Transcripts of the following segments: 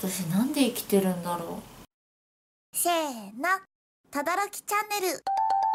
私なんで生きてるんだろう。 せーの、とどろきチャンネル。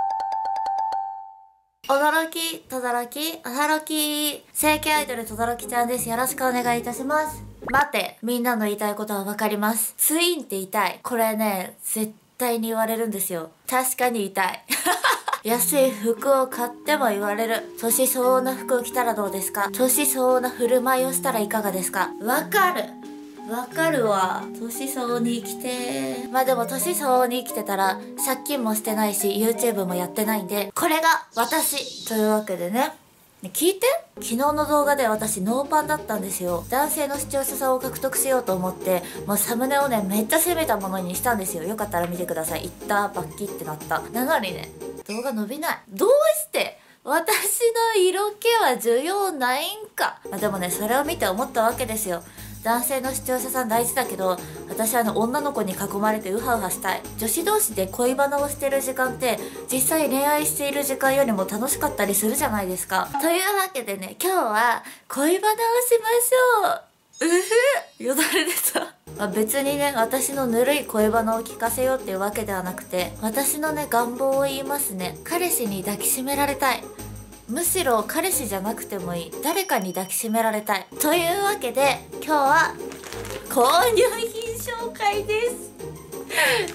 驚き、とどろき、驚き。正規アイドルとどろきちゃんです。よろしくお願いいたします。待て、みんなの言いたいことはわかります。ツインって痛い。これね、絶対に言われるんですよ。確かに痛い。安い服を買っても言われる。年相応な服を着たらどうですか？年相応な振る舞いをしたらいかがですか？わかる。わかるわ。年相応に生きて。まあでも年相応に生きてたら借金もしてないし YouTube もやってないんで、これが私というわけでね。聞いて、昨日の動画で私ノーパンだったんですよ。男性の視聴者さんを獲得しようと思ってもうサムネをねめっちゃ攻めたものにしたんですよ。よかったら見てください。いったバッキってなった。なのにね動画伸びない。どうして私の色気は需要ないんか。まあ、でもねそれを見て思ったわけですよ。男性の視聴者さん大事だけど、私は女の子に囲まれてウハウハしたい。女子同士で恋バナをしてる時間って実際恋愛している時間よりも楽しかったりするじゃないですか。というわけでね、今日は恋バナをしましょう。うふよだれ出た。まあ、別にね私のぬるい恋バナを聞かせようっていうわけではなくて、私のね願望を言いますね。彼氏に抱きしめられたい。むしろ彼氏じゃなくてもいい、誰かに抱きしめられたい。というわけで今日は購入品紹介です。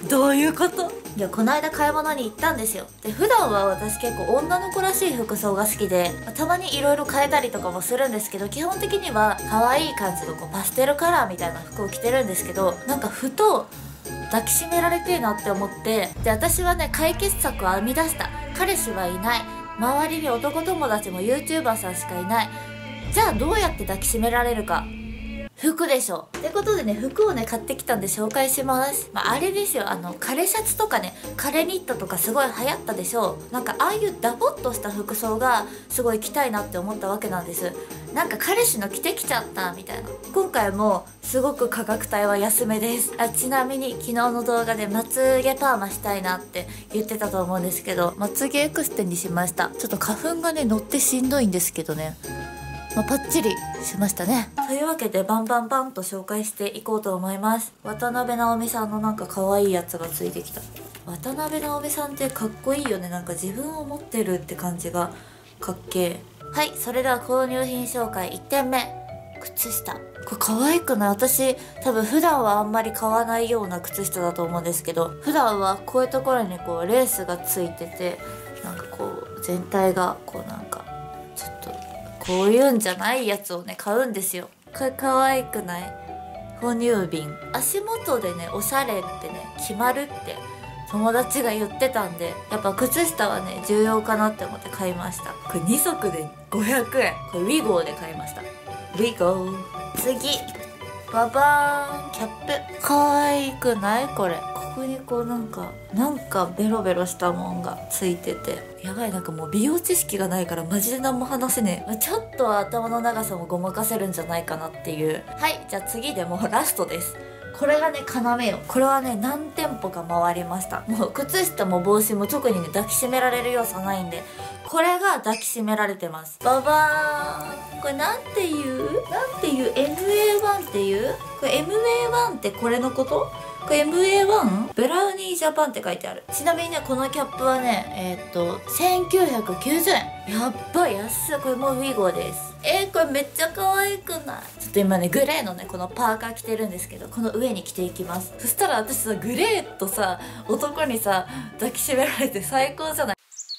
どういうこと？いやこの間買い物に行ったんですよ。で普段は私結構女の子らしい服装が好きで、たまにいろいろ変えたりとかもするんですけど、基本的には可愛い感じのパステルカラーみたいな服を着てるんですけど、なんかふと抱きしめられてえなって思って、で私はね解決策を編み出した。彼氏はいない、周りに男友達も YouTuber さんしかいない。じゃあどうやって抱きしめられるか。服でしょ。ってことでね服をね買ってきたんで紹介します。あれですよ、カレシャツとかねカレニットとかすごい流行ったでしょ。なんかああいうダボっとした服装がすごい着たいなって思ったわけなんです。なんか彼氏の着てきちゃったみたいな。今回もすごく価格帯は安めです。ちなみに昨日の動画でまつげパーマしたいなって言ってたと思うんですけど、まつげエクステにしました。ちょっと花粉がね乗ってしんどいんですけどね、パッチリしましたね。というわけでバンバンバンと紹介していこうと思います。渡辺直美さんのなんか可愛いやつがついてきた。渡辺直美さんってかっこいいよね。なんか自分を持ってるって感じがかっけえ。はい、それでは購入品紹介1点目。靴下。これ可愛くない？私多分普段はあんまり買わないような靴下だと思うんですけど、普段はこういうところにこうレースがついてて、なんかこう全体がこうなんかちょっとこういうんじゃないやつをね買うんですよ。これ可愛くない？哺乳瓶。足元でねおしゃれってね決まるって友達が言ってたんで、やっぱ靴下はね重要かなって思って買いました。これ2足で500円。これウィゴーで買いました。ウィゴー。次ババーン。キャップ可愛くない？これここにこうなんかベロベロしたもんがついてて、やばい。なんかもう美容知識がないからマジで何も話せねえ。ちょっとは頭の長さもごまかせるんじゃないかなっていう。はい、じゃあ次でもうラストです。これがね要よ。これはね何店舗か回りました。もう靴下も帽子も特にね抱きしめられる要素ないんで、これが抱きしめられてます。ババーン。これなんていう MA1 っていう、これ MA1 ってこれのこと？これ MA1？ ブラウニージャパンって書いてある。ちなみにねこのキャップはね1990円。やっばい安い。これもウィゴです。これめっちゃ可愛くない？ちょっと今ねグレーのねこのパーカー着てるんですけど、この上に着ていきます。そしたら私さグレーとさ男にさ抱きしめられて最高じゃない？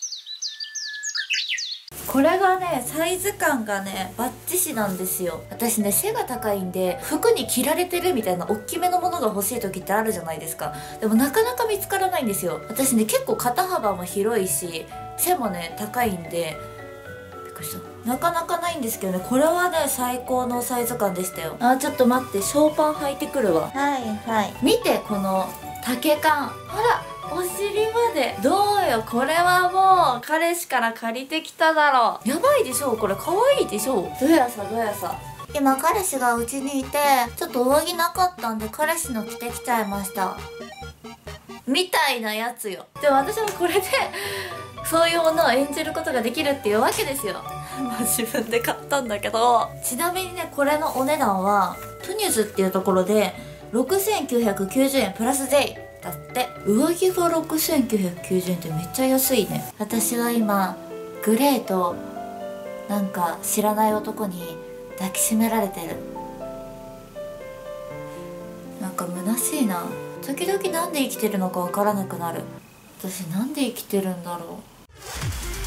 これがねサイズ感がねバッチシなんですよ。私ね背が高いんで服に着られてるみたいな大きめのものが欲しい時ってあるじゃないですか。でもなかなか見つからないんですよ。私ね結構肩幅も広いし背もね高いんで、びっくりした。なかなかないんですけどね、これはね最高のサイズ感でしたよ。ちょっと待って、ショーパン履いてくるわ。はいはい。見てこの丈感。ほらお尻まで。どうよ、これはもう彼氏から借りてきただろう。やばいでしょこれ。可愛いでしょ。どやさ。今彼氏がうちにいてちょっと上着なかったんで彼氏の着てきちゃいましたみたいなやつよ。でも私もこれでそういうものを演じることができるっていうわけですよ。まあ自分で買ったんだけど、ちなみにねこれのお値段はトゥニュズっていうところで 6990円プラス税だって。上着が6990円ってめっちゃ安いね。私は今グレーとなんか知らない男に抱きしめられてる。なんか虚しいな。時々なんで生きてるのかわからなくなる。私なんで生きてるんだろう。